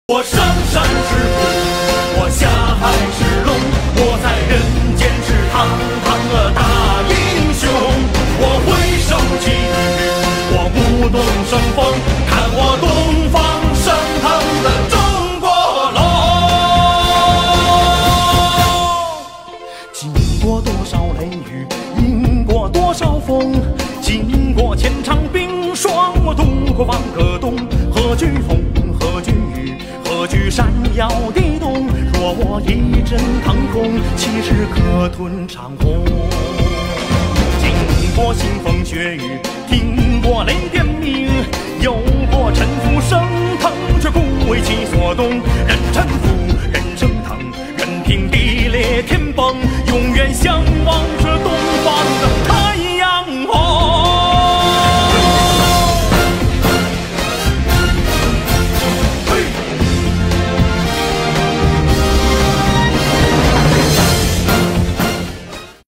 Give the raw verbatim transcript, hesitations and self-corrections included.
我上山是虎，我下海是龙，我在人间是堂堂的大英雄。我挥手起雨，我舞动生风，看我东方升腾的中国龙。经过多少雷雨，迎过多少风，经过千场冰霜，我渡过万个冬。何惧风，何惧雨，何惧山摇地动？若我一阵腾空，岂是可吞长空？经过腥风血雨，听过雷电鸣，有过沉浮升腾，却不为其所